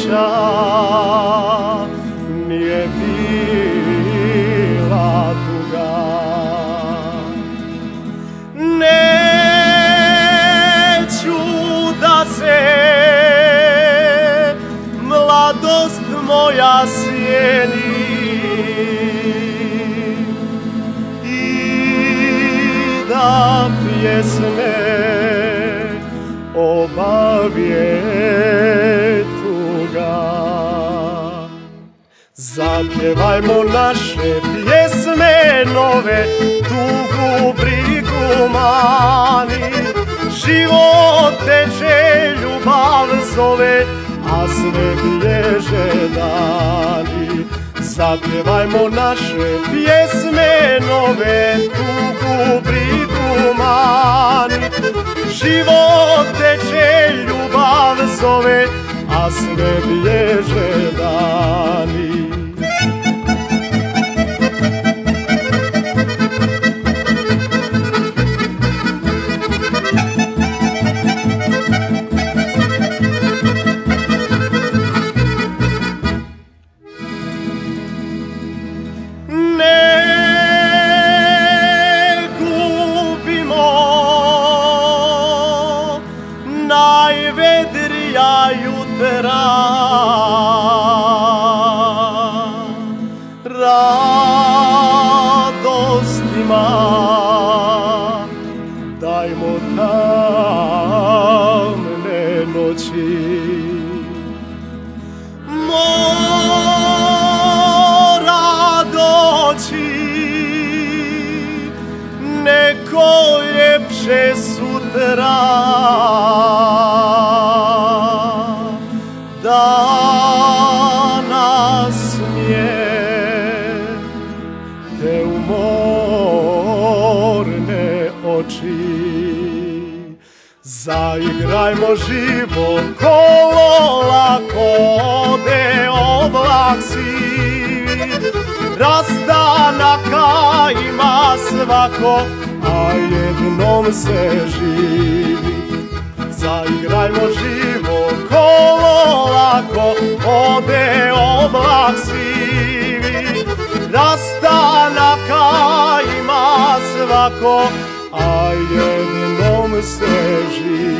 sreća nije bila tuga. Neću da se mladost moja sjeni i da pjesme obavije tuga. Zapjevajmo naše pjesme nove, tugu, brigu mani. Život teče, ljubav zove, a sve bježe dani. Zapjevajmo naše pjesme nove, tugu, brigu mani. Život teče, ljubav zove, a sve bježe dani. Radostima dajmo tamne noći. Mora doći neko ljepše sutra, danas smije te umorne oči. Zaigrajmo živo kolo, lako ode oblak sivi. Rastanaka ima svako, a jednom se živi. Zaigrajmo živo kolo, lako ode oblak sivi. Rastanaka ima svako, a jednom se živi.